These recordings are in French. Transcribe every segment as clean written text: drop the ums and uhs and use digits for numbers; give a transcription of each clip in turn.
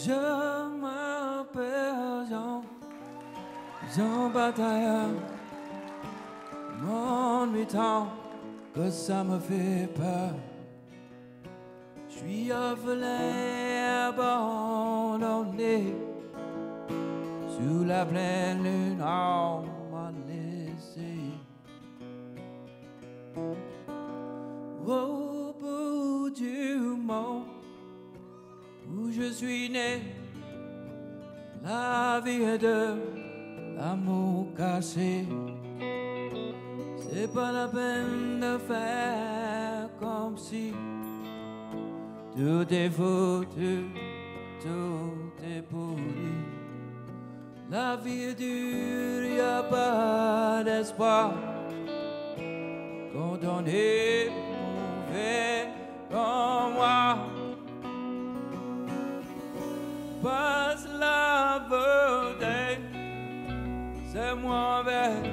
Je m'appelle Jean, Jean Bataillard. Mon tant que ça me fait peur. Je suis orphelin abandonné. Sous la pleine lune, on m'a laissé. Au bout du monde où je suis né, la vie est de l'amour cassé. C'est pas la peine de faire comme si tout est foutu, tout est pourri. La vie est dure, y a pas d'espoir. Quand on est mauvais comme moi, passe la vedette, c'est moins bête.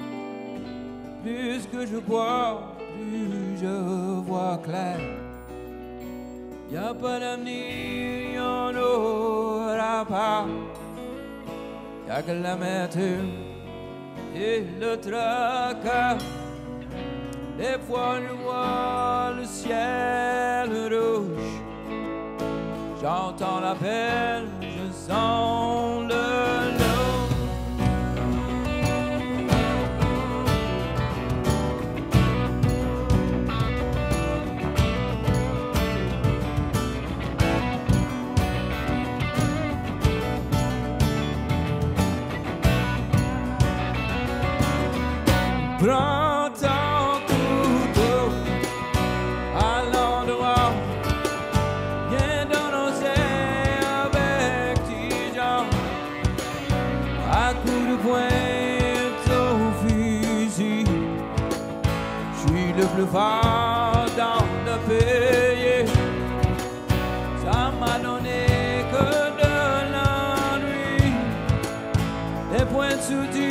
Plus que je bois, plus je vois clair. Y a pas d'avenir, y'en aura pas. Y'a que l'amertume et le tracas. Des fois je vois le ciel rouge. J'entends l'appel, je sens le loup. Prends ton couteau à l'endroit, viens dans nos airs avec tes jambes, à coups de poing au fusil. Je suis le plus fort dans le pays, ça m'a donné que de l'ennui, des points de suture.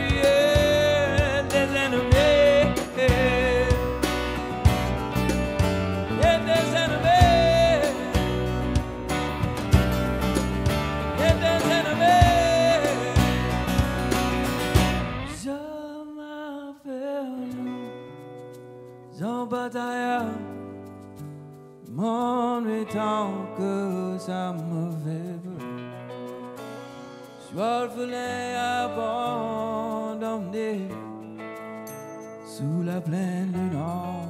Jean Bataillard, mon tant que ça me fait peur. Je suis orphelin abandonné sous la pleine lune.